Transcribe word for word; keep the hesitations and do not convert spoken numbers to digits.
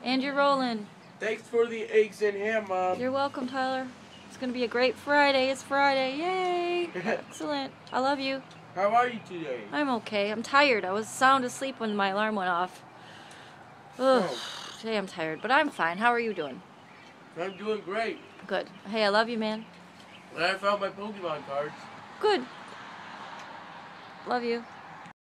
And you're rolling. Thanks for the eggs and ham, Mom. You're welcome, Tyler. It's going to be a great Friday. It's Friday. Yay! Excellent. I love you. How are you today? I'm okay. I'm tired. I was sound asleep when my alarm went off. Ugh. Oh. Today I'm tired, but I'm fine. How are you doing? I'm doing great. Good. Hey, I love you, man. And I found my Pokemon cards. Good. Love you.